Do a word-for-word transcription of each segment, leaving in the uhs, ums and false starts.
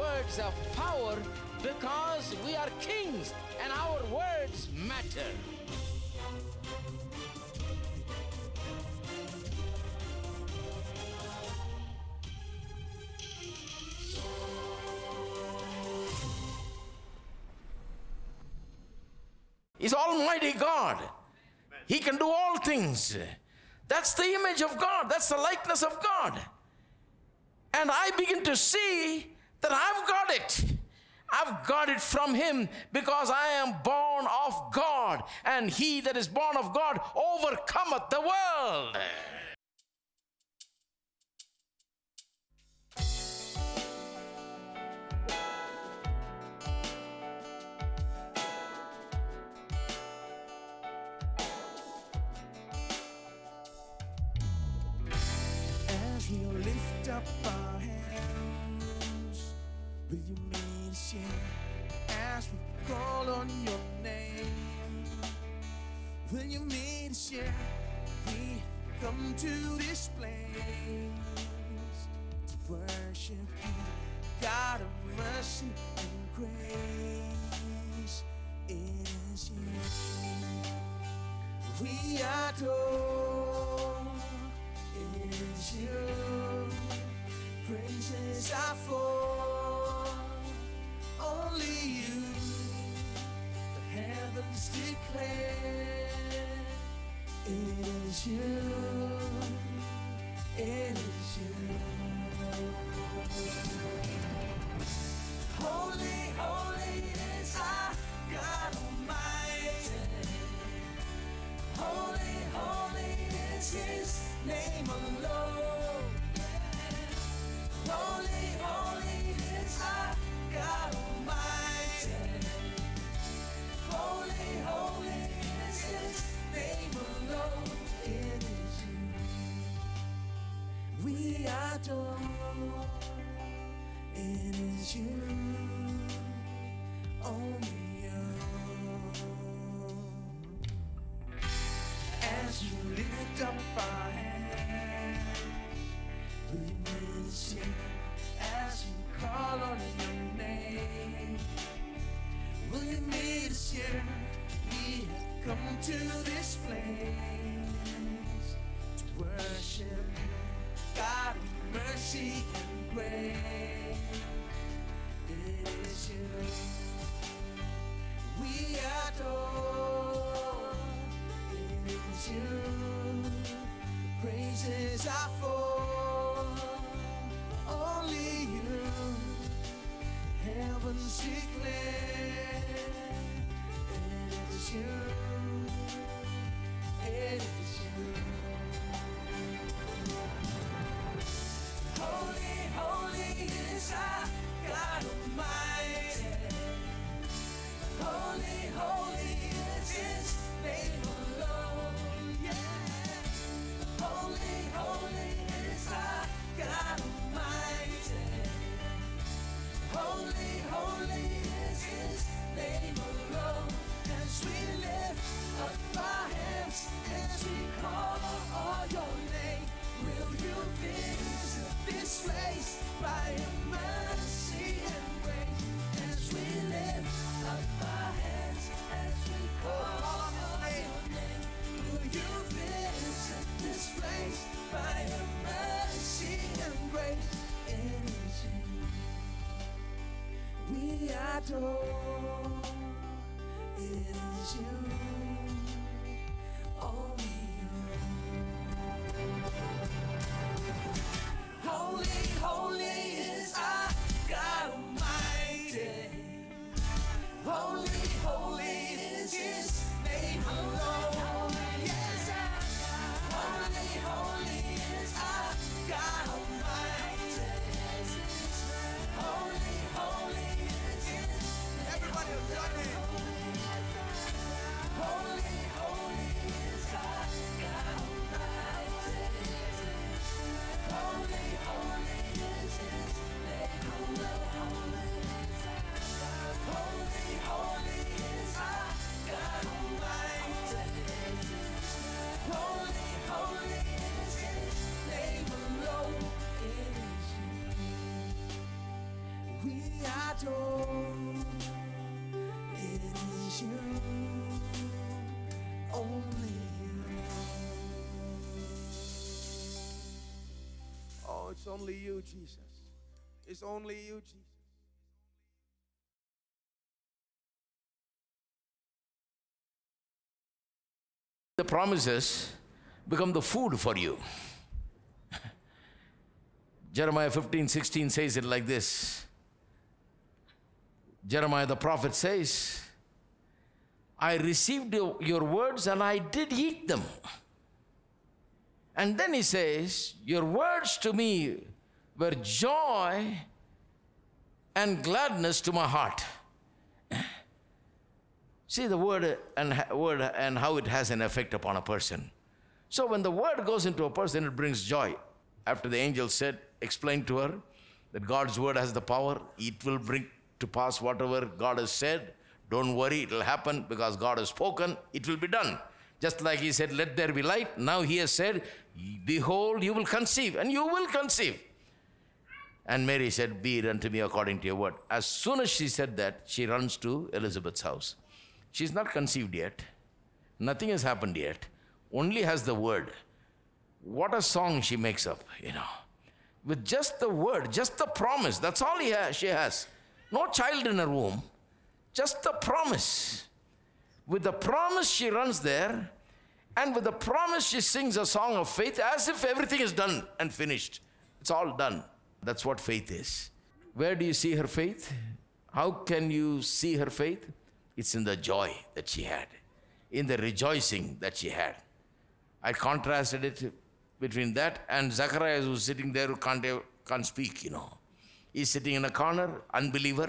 words have power because we are kings and our words matter. He's Almighty God. He can do all things. That's the image of God. That's the likeness of God. And I begin to see that I've got it. I've got it from Him because I am born of God. And he that is born of God overcometh the world. As we lift up our hands, will you meet us here? As we call on your name, will you meet us here? We come to this place to worship you, God of mercy and grace. It is you we adore. It is you, praises are for only you. The heavens declare, it is you, it is you. Holy, holy is our God Almighty. Holy, holy is His name alone. Holy, holy is our God Almighty. Holy, holy is His name alone. It is you we adore. It is you, only you. As you lift up our hands, will you meet us here? As we call on your name, will you meet us here? We have come to this place to worship you, God of mercy and grace. It is you we adore. It is you, praises are for only you. Heavens declare, it is you, it is you. Holy, holy is our God Almighty. Holy, holy is His name alone. Yeah. Holy, holy is our God Almighty. Holy, holy is His name alone. As we lift up our hands, as we call on your name, will you visit this place by your mercy and grace? As we lift up our hands, as we call on your name, will you visit this place by your mercy and grace? It is you we adore. It is you, only you. Holy, holy is our God Almighty. Holy, holy is His name alone. Yes, holy, holy is our God Almighty. Holy, holy is His. Everybody, join in. Holy, I adore. It is you, only you. Oh, it's only you, Jesus. It's only you, Jesus. The promises become the food for you. Jeremiah fifteen sixteen says it like this. Jeremiah the prophet says, I received your, your words and I did eat them. And then he says, your words to me were joy and gladness to my heart. See the word and, word and how it has an effect upon a person. So when the word goes into a person, it brings joy. After the angel said, explained to her that God's word has the power, it will bring to pass whatever God has said. Don't worry, it will happen because God has spoken, it will be done. Just like he said, let there be light. Now he has said, behold, you will conceive, and you will conceive. And Mary said, be it unto me according to your word. As soon as she said that, she runs to Elizabeth's house. She's not conceived yet. Nothing has happened yet. Only has the word. What a song she makes up, you know. With just the word, just the promise, that's all he has, she has. No child in her womb, just the promise. With the promise, she runs there, and with the promise, she sings a song of faith as if everything is done and finished. It's all done. That's what faith is. Where do you see her faith? How can you see her faith? It's in the joy that she had, in the rejoicing that she had. I contrasted it between that and Zacharias, who's sitting there who can't, can't speak, you know. He's sitting in a corner, unbeliever,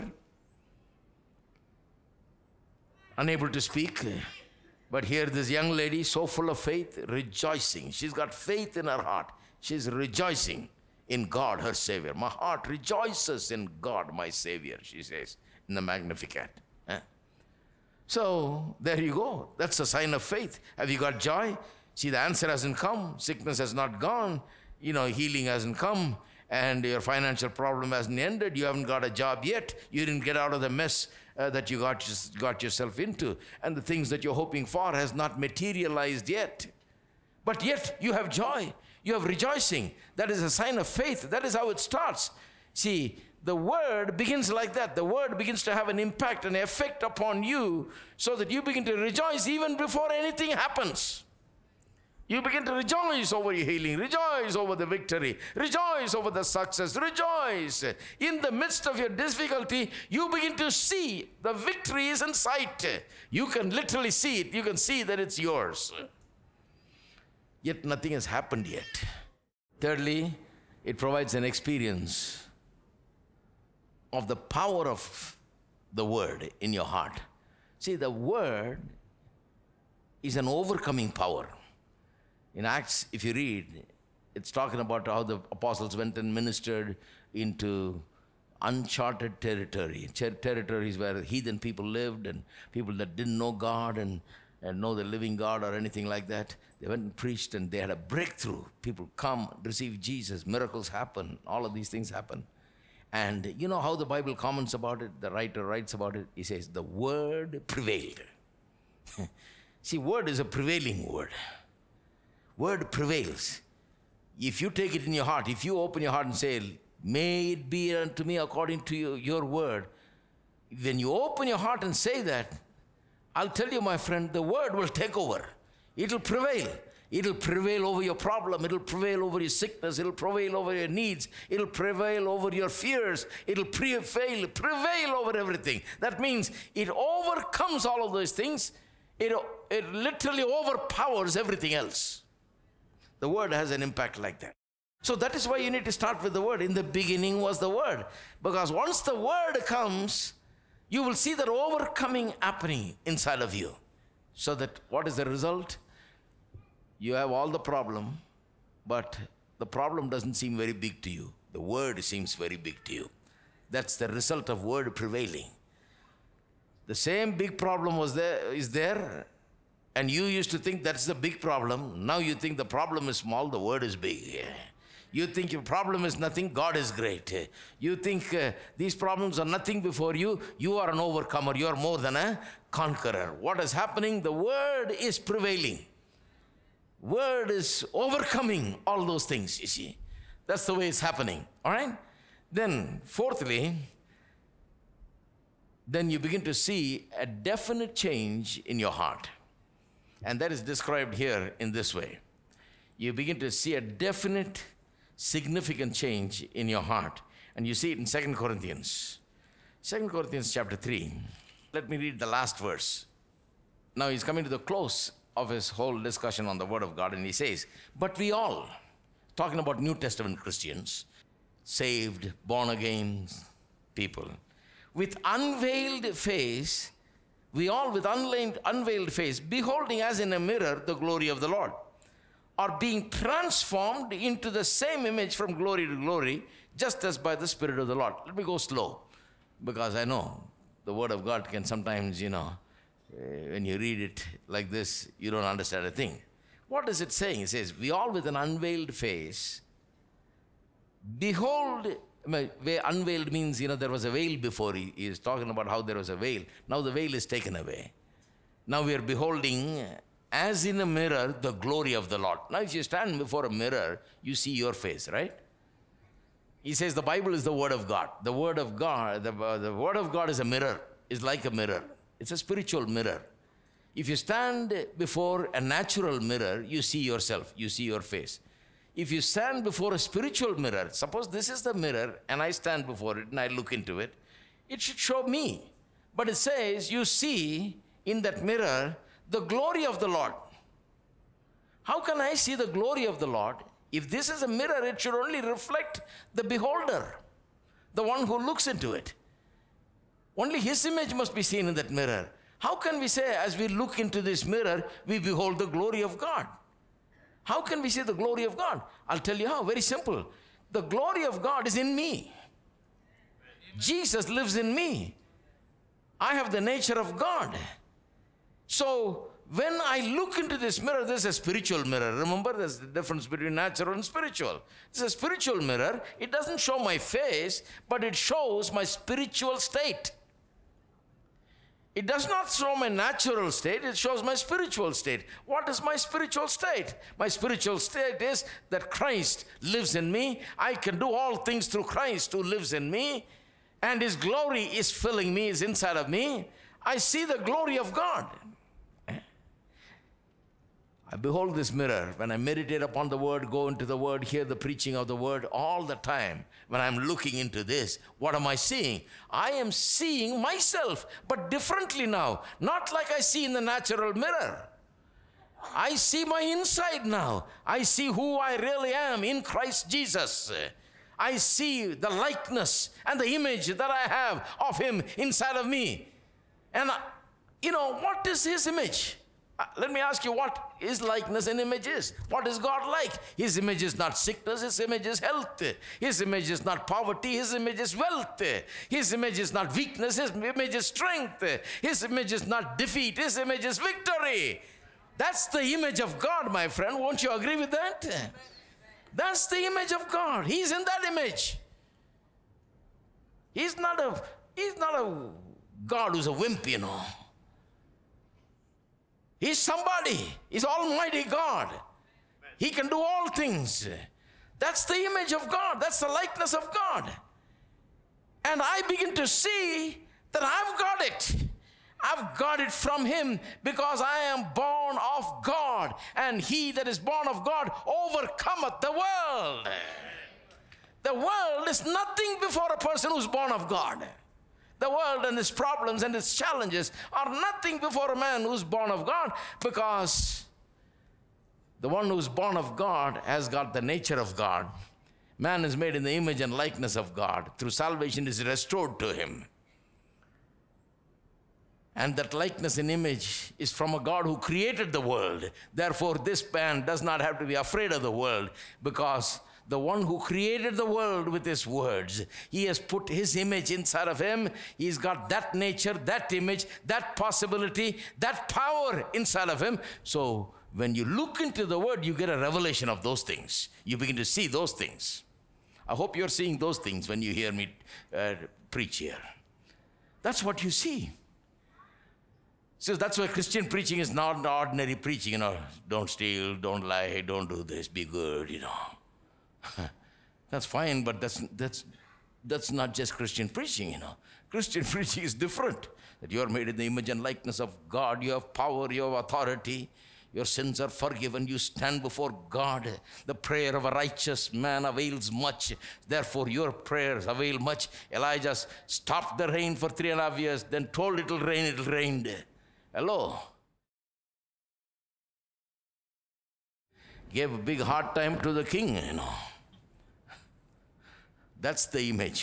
unable to speak. But here this young lady, so full of faith, rejoicing. She's got faith in her heart. She's rejoicing in God, her Savior. My heart rejoices in God, my Savior, she says in the Magnificat. Eh? So there you go. That's a sign of faith. Have you got joy? See, the answer hasn't come. Sickness has not gone. You know, healing hasn't come. And your financial problem hasn't ended. You haven't got a job yet. You didn't get out of the mess uh, that you got, just got yourself into. And the things that you're hoping for has not materialized yet. But yet you have joy. You have rejoicing. That is a sign of faith. That is how it starts. See, the word begins like that. The word begins to have an impact, an effect upon you so that you begin to rejoice even before anything happens. You begin to rejoice over your healing, rejoice over the victory, rejoice over the success, rejoice. In the midst of your difficulty, you begin to see the victory is in sight. You can literally see it. You can see that it's yours. Yet nothing has happened yet. Thirdly, it provides an experience of the power of the word in your heart. See, the word is an overcoming power. In Acts, if you read, it's talking about how the apostles went and ministered into uncharted territory, territories where heathen people lived and people that didn't know God and, and know the living God or anything like that. They went and preached and they had a breakthrough. People come, receive Jesus, miracles happen, all of these things happen. And you know how the Bible comments about it, the writer writes about it, he says, the word prevailed. See, word is a prevailing word. Word prevails. If you take it in your heart, if you open your heart and say, may it be unto me according to your, your word, when you open your heart and say that, I'll tell you, my friend, the word will take over. It'll prevail. It'll prevail over your problem. It'll prevail over your sickness. It'll prevail over your needs. It'll prevail over your fears. It'll prevail, prevail over everything. That means it overcomes all of those things. It, it literally overpowers everything else. The word has an impact like that. So that is why you need to start with the word. In the beginning was the word. Because once the word comes, you will see that overcoming happening inside of you. So that what is the result? You have all the problem, but the problem doesn't seem very big to you. The word seems very big to you. That's the result of word prevailing. The same big problem was there, is there, and you used to think that's the big problem. Now you think the problem is small, the word is big. Yeah. You think your problem is nothing, God is great. You think uh, these problems are nothing before you, you are an overcomer, you are more than a conqueror. What is happening? The word is prevailing. Word is overcoming all those things, you see. That's the way it's happening, all right? Then, fourthly, then you begin to see a definite change in your heart. And that is described here in this way. You begin to see a definite, significant change in your heart. And you see it in Second Corinthians. Second Corinthians chapter three. Let me read the last verse. Now he's coming to the close of his whole discussion on the Word of God, and he says, but we all, talking about New Testament Christians, saved, born again people, with unveiled face, we all with unveiled, unveiled face, beholding as in a mirror the glory of the Lord, are being transformed into the same image from glory to glory, just as by the Spirit of the Lord. Let me go slow, because I know the Word of God can sometimes, you know, when you read it like this, you don't understand a thing. What is it saying? It says, we all with an unveiled face, behold. Unveiled means, you know, there was a veil before. He, he is talking about how there was a veil. Now the veil is taken away. Now we are beholding, as in a mirror, the glory of the Lord. Now if you stand before a mirror, you see your face, right? He says the Bible is the Word of God. The Word of God, the, uh, the Word of God is a mirror. It's like a mirror. It's a spiritual mirror. If you stand before a natural mirror, you see yourself. You see your face. If you stand before a spiritual mirror, suppose this is the mirror and I stand before it and I look into it, it should show me. But it says you see in that mirror the glory of the Lord. How can I see the glory of the Lord? If this is a mirror, it should only reflect the beholder, the one who looks into it. Only his image must be seen in that mirror. How can we say as we look into this mirror, we behold the glory of God? How can we see the glory of God? I'll tell you how, very simple. The glory of God is in me. Jesus lives in me. I have the nature of God. So when I look into this mirror, this is a spiritual mirror. Remember, there's the difference between natural and spiritual. This is a spiritual mirror. It doesn't show my face, but it shows my spiritual state. It does not show my natural state, it shows my spiritual state. What is my spiritual state? My spiritual state is that Christ lives in me. I can do all things through Christ who lives in me. And His glory is filling me, is inside of me. I see the glory of God. I behold this mirror. When I meditate upon the Word, go into the Word, hear the preaching of the Word all the time. When I'm looking into this, what am I seeing? I am seeing myself, but differently now. Not like I see in the natural mirror. I see my inside now. I see who I really am in Christ Jesus. I see the likeness and the image that I have of Him inside of me. And, uh, you know, what is His image? Uh, let me ask you what His likeness and image is. What is God like? His image is not sickness, His image is health. His image is not poverty, His image is wealth. His image is not weakness, His image is strength. His image is not defeat, His image is victory. That's the image of God, my friend. Won't you agree with that? That's the image of God. He's in that image. He's not a, he's not a God who's a wimp, you know. He's somebody. He's Almighty God. He can do all things. That's the image of God. That's the likeness of God. And I begin to see that I've got it. I've got it from Him because I am born of God. And he that is born of God overcometh the world. The world is nothing before a person who's born of God. The world and its problems and its challenges are nothing before a man who's born of God, because the one who's born of God has got the nature of God. Man is made in the image and likeness of God. Through salvation is restored to him. And that likeness and image is from a God who created the world. Therefore, this man does not have to be afraid of the world, because the one who created the world with His words, He has put His image inside of him. He's got that nature, that image, that possibility, that power inside of him. So when you look into the Word, you get a revelation of those things. You begin to see those things. I hope you're seeing those things when you hear me uh, preach here. That's what you see. So that's why Christian preaching is not ordinary preaching, you know. Don't steal, don't lie, don't do this, be good, you know. That's fine, but that's that's that's not just Christian preaching, you know. Christian preaching is different. That you are made in the image and likeness of God. You have power, you have authority. Your sins are forgiven. You stand before God. The prayer of a righteous man avails much. Therefore, your prayers avail much. Elijah stopped the rain for three and a half years, then told it will rain, it will rain. Hello. Gave a big hard time to the king, you know. That's the image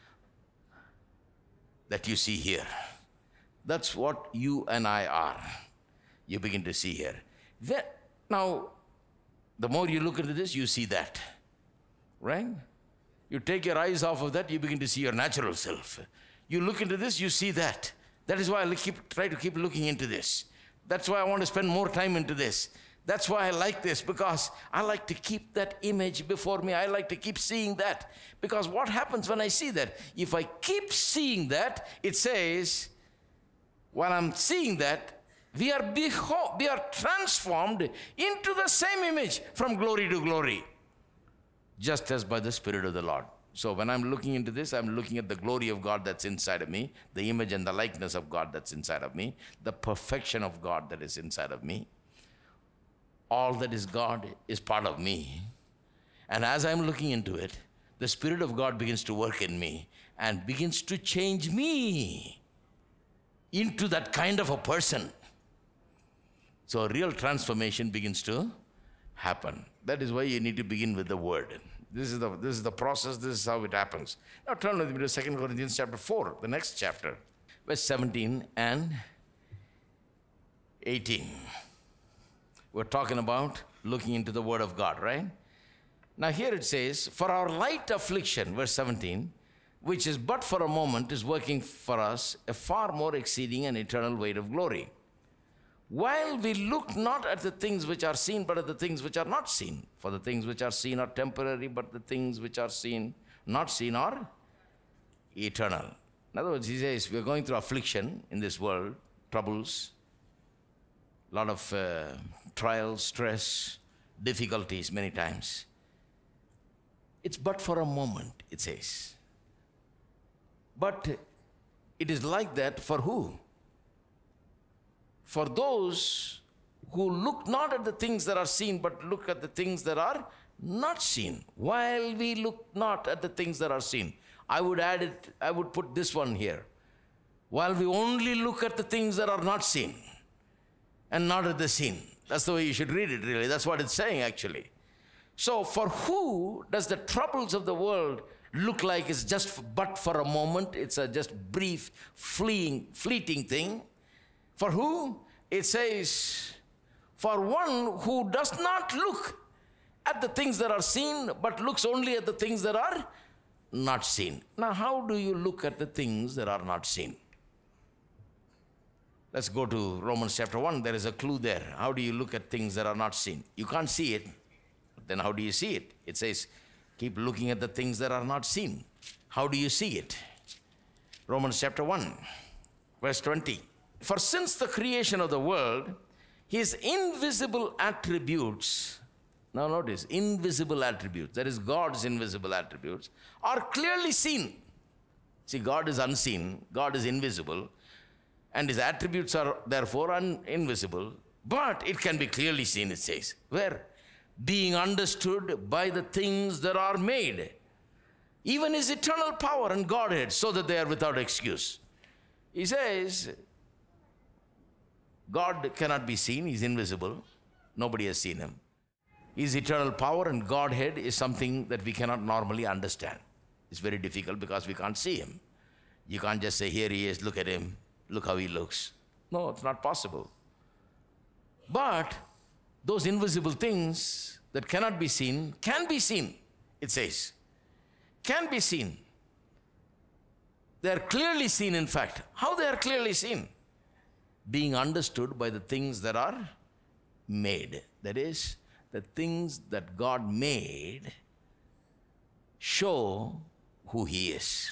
that you see here. That's what you and I are. You begin to see here. That, now, the more you look into this, you see that, right? You take your eyes off of that, you begin to see your natural self. You look into this, you see that. That is why I keep, try to keep looking into this. That's why I want to spend more time into this. That's why I like this, because I like to keep that image before me. I like to keep seeing that. Because what happens when I see that? If I keep seeing that, it says, while I'm seeing that, we are, beho- we are transformed into the same image from glory to glory, just as by the Spirit of the Lord. So when I'm looking into this, I'm looking at the glory of God that's inside of me, the image and the likeness of God that's inside of me, the perfection of God that is inside of me. All that is God is part of me. And as I'm looking into it, the Spirit of God begins to work in me and begins to change me into that kind of a person. So a real transformation begins to happen. That is why you need to begin with the Word. This is the, this is the process. This is how it happens. Now turn with me to Second Corinthians chapter four, the next chapter, verse seventeen and eighteen. We're talking about looking into the Word of God, right? Now here it says, for our light affliction, verse seventeen, which is but for a moment, is working for us a far more exceeding and eternal weight of glory. While we look not at the things which are seen, but at the things which are not seen. For the things which are seen are temporary, but the things which are seen, not seen, are eternal. In other words, he says, we're going through affliction in this world, troubles, a lot of uh, trials, stress, difficulties many times. It's but for a moment, it says. But it is like that for who? For those who look not at the things that are seen, but look at the things that are not seen. While we look not at the things that are seen. I would add it, I would put this one here. While we only look at the things that are not seen and not at the seen. That's the way you should read it, really. That's what it's saying, actually. So for who does the troubles of the world look like it's just but for a moment? It's a just brief, fleeing, fleeting thing. For who? It says, for one who does not look at the things that are seen, but looks only at the things that are not seen. Now, how do you look at the things that are not seen? Let's go to Romans chapter one. There is a clue there. How do you look at things that are not seen? You can't see it. Then how do you see it? It says, keep looking at the things that are not seen. How do you see it? Romans chapter one, verse twenty. For since the creation of the world, his invisible attributes, now notice, invisible attributes, that is God's invisible attributes, are clearly seen. See, God is unseen, God is invisible, and his attributes are therefore un- invisible, but it can be clearly seen, it says. Where? Being understood by the things that are made, even his eternal power and Godhead, so that they are without excuse. He says, God cannot be seen, he's invisible. Nobody has seen him. His eternal power and Godhead is something that we cannot normally understand. It's very difficult because we can't see him. You can't just say, here he is, look at him, look how he looks. No, it's not possible. But those invisible things that cannot be seen can be seen, it says. Can be seen. They are clearly seen, in fact. How they are clearly seen? Being understood by the things that are made. That is, the things that God made show who He is.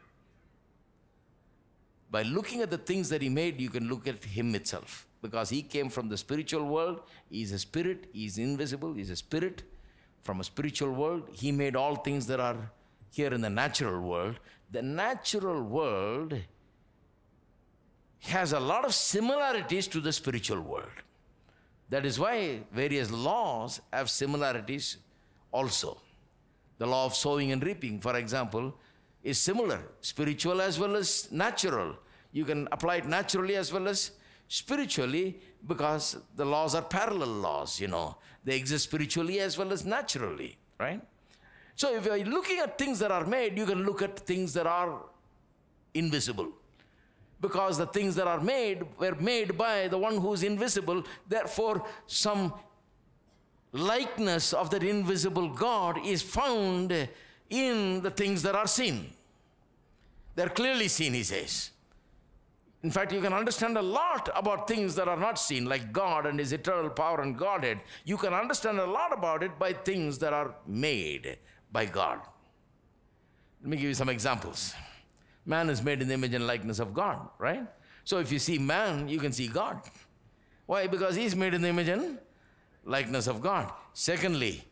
By looking at the things that He made, you can look at Him itself. Because He came from the spiritual world. He is a spirit. He is invisible. He is a spirit from a spiritual world. He made all things that are here in the natural world. The natural world has a lot of similarities to the spiritual world. That is why various laws have similarities also. The law of sowing and reaping, for example, is similar, spiritual as well as natural. You can apply it naturally as well as spiritually because the laws are parallel laws, you know. They exist spiritually as well as naturally, right? So if you're looking at things that are made, you can look at things that are invisible. Because the things that are made were made by the one who is invisible. Therefore, some likeness of that invisible God is found in the things that are seen. They're clearly seen, he says. In fact, you can understand a lot about things that are not seen, like God and His eternal power and Godhead. You can understand a lot about it by things that are made by God. Let me give you some examples. Man is made in the image and likeness of God, right? So if you see man, you can see God. Why? Because he's made in the image and likeness of God. Secondly,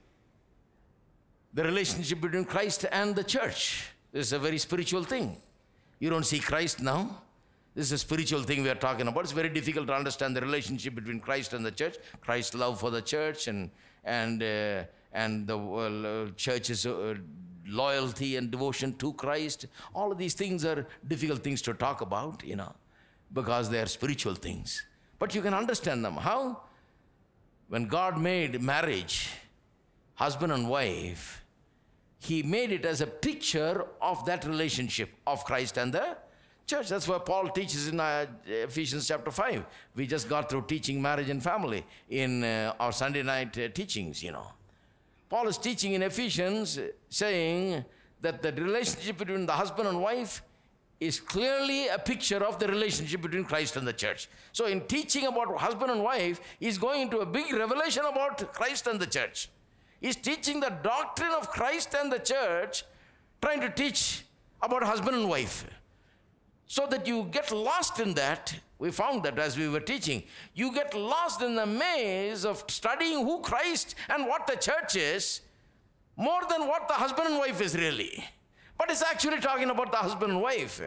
the relationship between Christ and the church. This is a very spiritual thing. You don't see Christ now. This is a spiritual thing we are talking about. It's very difficult to understand the relationship between Christ and the church. Christ's love for the church and, and, uh, and the uh, church's uh, loyalty and devotion to Christ. All of these things are difficult things to talk about, you know, because they are spiritual things. But you can understand them. How? When God made marriage, husband and wife, He made it as a picture of that relationship of Christ and the church. That's why Paul teaches in uh, Ephesians chapter five. We just got through teaching marriage and family in uh, our Sunday night uh, teachings, you know. Paul is teaching in Ephesians saying that the relationship between the husband and wife is clearly a picture of the relationship between Christ and the church. So in teaching about husband and wife, he's going into a big revelation about Christ and the church. He's teaching the doctrine of Christ and the church, trying to teach about husband and wife. So that you get lost in that. We found that as we were teaching. You get lost in the maze of studying who Christ and what the church is more than what the husband and wife is really. But it's actually talking about the husband and wife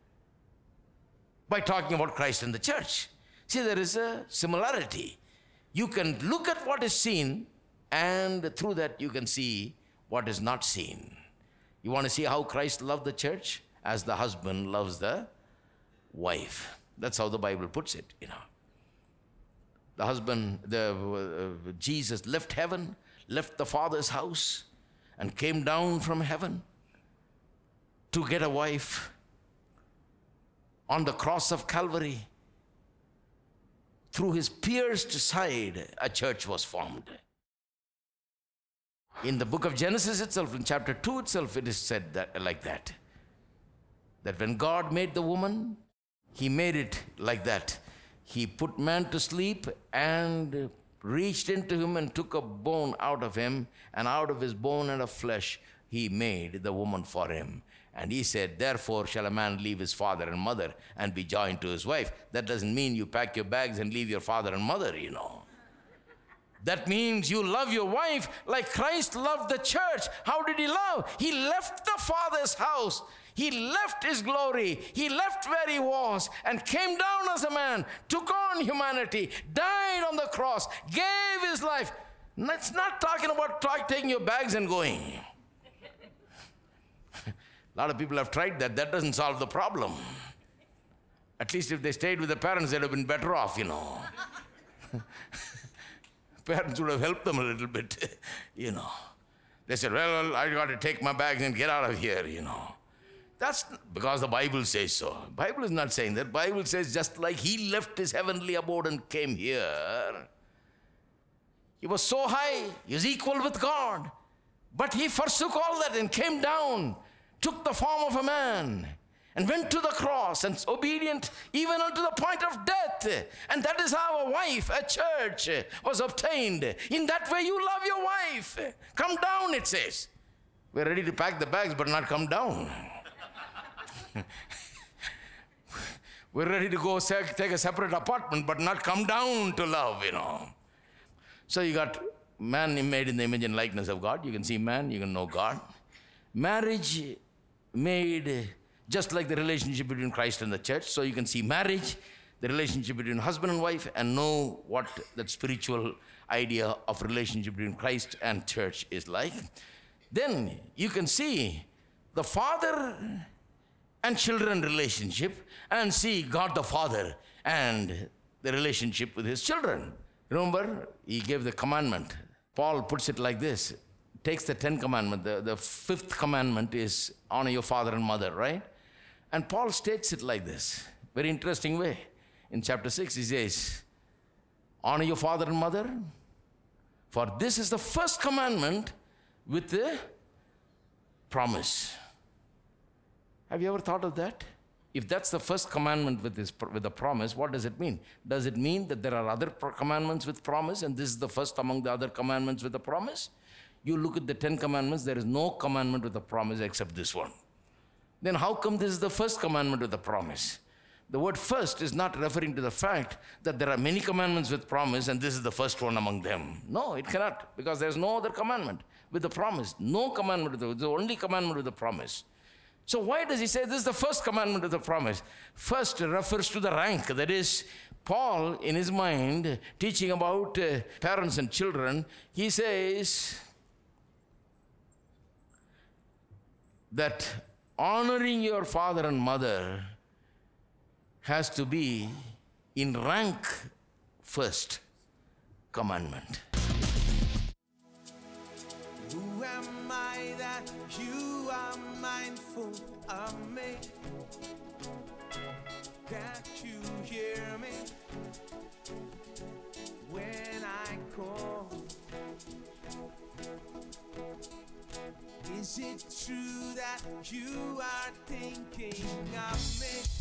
by talking about Christ and the church. See, there is a similarity. You can look at what is seen, and through that you can see what is not seen. You want to see how Christ loved the church? As the husband loves the wife. That's how the Bible puts it, you know. The husband, the uh, Jesus left heaven, left the Father's house, and came down from heaven to get a wife. On the cross of Calvary, through His pierced side, a church was formed. In the book of Genesis itself, in chapter two itself, it is said that like that. That when God made the woman, He made it like that. He put man to sleep and reached into him and took a bone out of him, and out of his bone and of flesh He made the woman for him. And He said, therefore shall a man leave his father and mother and be joined to his wife. That doesn't mean you pack your bags and leave your father and mother, you know. That means you love your wife like Christ loved the church. How did He love? He left the Father's house. He left His glory. He left where He was and came down as a man, took on humanity, died on the cross, gave His life. It's not talking about taking your bags and going. A lot of people have tried that. That doesn't solve the problem. At least if they stayed with the parents, they'd have been better off, you know. Parents would have helped them a little bit, you know. They said, well, I got to take my bags and get out of here, you know. That's because the Bible says so. The Bible is not saying that. The Bible says just like He left His heavenly abode and came here, He was so high, He was equal with God. But He forsook all that and came down, took the form of a man, and went to the cross and obedient even unto the point of death. And that is how a wife, a church was obtained. In that way you love your wife. Come down, it says. We're ready to pack the bags but not come down. We're ready to go take a separate apartment but not come down to love, you know. So you got man made in the image and likeness of God. You can see man, you can know God. Marriage made just like the relationship between Christ and the church. So you can see marriage, the relationship between husband and wife, and know what that spiritual idea of relationship between Christ and church is like. Then you can see the father and children relationship and see God the Father and the relationship with his children. Remember, he gave the commandment. Paul puts it like this. Takes the Ten Commandments. The, the fifth commandment is honor your father and mother, right? And Paul states it like this. Very interesting way. In chapter six, he says, honor your father and mother, for this is the first commandment with the promise. Have you ever thought of that? If that's the first commandment with this with the promise, what does it mean? Does it mean that there are other commandments with promise and this is the first among the other commandments with the promise? You look at the Ten Commandments, there is no commandment with a promise except this one. Then how come this is the first commandment with a promise? The word first is not referring to the fact that there are many commandments with promise and this is the first one among them. No, it cannot, because there's no other commandment with a promise. No commandment with the, the only commandment with a promise. So why does he say this is the first commandment with a promise? First refers to the rank. That is, Paul, in his mind, teaching about uh, parents and children, he says that honoring your father and mother has to be in rank first commandment. Who am I that you are mindful of me? Can't you hear me when I call? Is it true that you are thinking of me?